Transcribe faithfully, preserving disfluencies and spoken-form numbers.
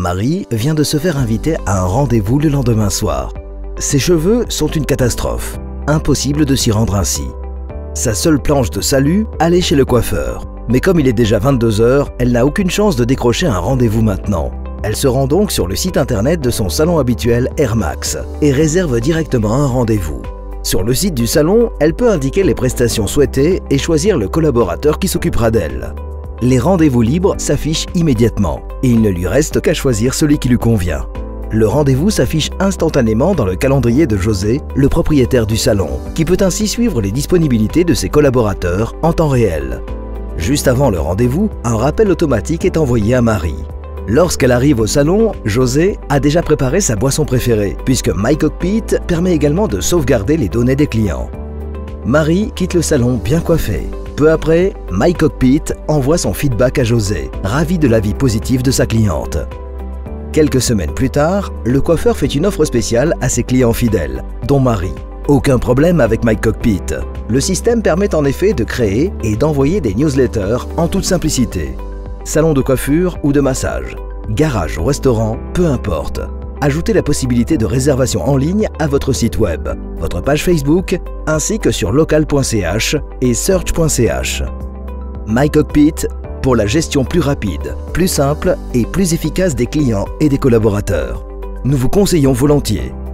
Marie vient de se faire inviter à un rendez-vous le lendemain soir. Ses cheveux sont une catastrophe. Impossible de s'y rendre ainsi. Sa seule planche de salut, aller chez le coiffeur. Mais comme il est déjà vingt-deux heures, elle n'a aucune chance de décrocher un rendez-vous maintenant. Elle se rend donc sur le site internet de son salon habituel Air Max et réserve directement un rendez-vous. Sur le site du salon, elle peut indiquer les prestations souhaitées et choisir le collaborateur qui s'occupera d'elle. Les rendez-vous libres s'affichent immédiatement et il ne lui reste qu'à choisir celui qui lui convient. Le rendez-vous s'affiche instantanément dans le calendrier de José, le propriétaire du salon, qui peut ainsi suivre les disponibilités de ses collaborateurs en temps réel. Juste avant le rendez-vous, un rappel automatique est envoyé à Marie. Lorsqu'elle arrive au salon, José a déjà préparé sa boisson préférée, puisque MyCockpit permet également de sauvegarder les données des clients. Marie quitte le salon bien coiffée. Peu après, MyCockpit envoie son feedback à José, ravi de l'avis positif de sa cliente. Quelques semaines plus tard, le coiffeur fait une offre spéciale à ses clients fidèles, dont Marie. Aucun problème avec MyCockpit. Le système permet en effet de créer et d'envoyer des newsletters en toute simplicité. Salon de coiffure ou de massage, garage ou restaurant, peu importe. Ajoutez la possibilité de réservation en ligne à votre site web, votre page Facebook, ainsi que sur local point c h et search point c h. MyCockpit pour la gestion plus rapide, plus simple et plus efficace des clients et des collaborateurs. Nous vous conseillons volontiers.